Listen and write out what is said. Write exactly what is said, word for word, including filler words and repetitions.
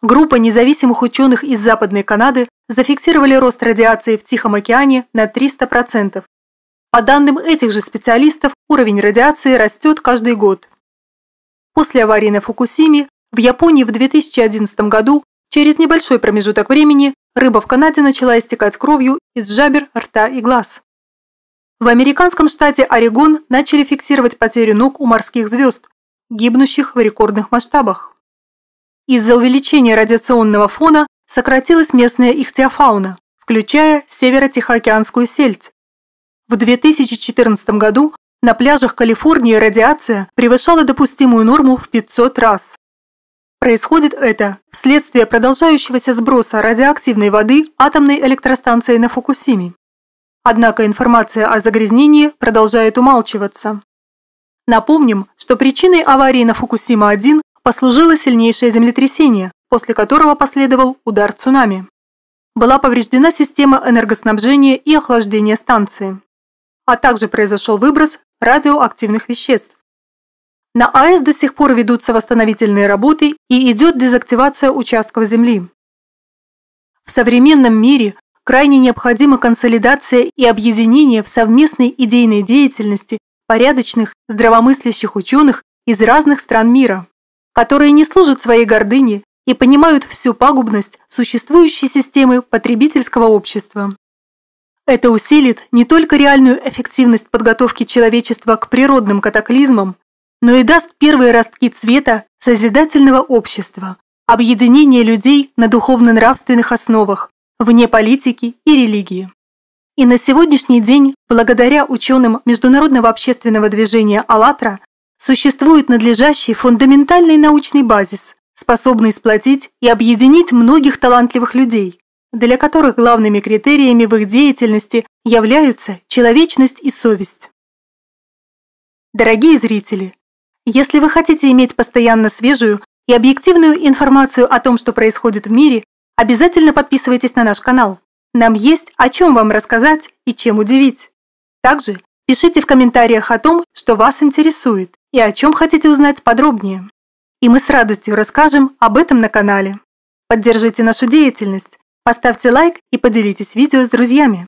группа независимых ученых из Западной Канады зафиксировали рост радиации в Тихом океане на триста процентов. По данным этих же специалистов, уровень радиации растет каждый год. После аварии на Фукусиме в Японии в две тысячи одиннадцатом году, через небольшой промежуток времени, рыба в Канаде начала истекать кровью из жабер, рта и глаз. В американском штате Орегон начали фиксировать потерю ног у морских звезд, гибнущих в рекордных масштабах. Из-за увеличения радиационного фона сократилась местная ихтиофауна, включая северо-тихоокеанскую сельдь. В две тысячи четырнадцатом году на пляжах Калифорнии радиация превышала допустимую норму в пятьсот раз. Происходит это вследствие продолжающегося сброса радиоактивной воды атомной электростанции на Фукусиме. Однако информация о загрязнении продолжает умалчиваться. Напомним, что причиной аварии на Фукусима один послужило сильнейшее землетрясение, после которого последовал удар цунами. Была повреждена система энергоснабжения и охлаждения станции, а также произошел выброс радиоактивных веществ. На АЭС до сих пор ведутся восстановительные работы и идет дезактивация участков земли. В современном мире крайне необходима консолидация и объединение в совместной идейной деятельности порядочных, здравомыслящих ученых из разных стран мира, которые не служат своей гордыне и понимают всю пагубность существующей системы потребительского общества. Это усилит не только реальную эффективность подготовки человечества к природным катаклизмам, но и даст первые ростки цвета созидательного общества, объединения людей на духовно-нравственных основах, вне политики и религии. И на сегодняшний день, благодаря ученым Международного общественного движения «АЛЛАТРА», существует надлежащий фундаментальный научный базис, способный сплотить и объединить многих талантливых людей, для которых главными критериями в их деятельности являются человечность и совесть. Дорогие зрители, если вы хотите иметь постоянно свежую и объективную информацию о том, что происходит в мире, обязательно подписывайтесь на наш канал. Нам есть о чем вам рассказать и чем удивить. Также пишите в комментариях о том, что вас интересует и о чем хотите узнать подробнее. И мы с радостью расскажем об этом на канале. Поддержите нашу деятельность, поставьте лайк и поделитесь видео с друзьями.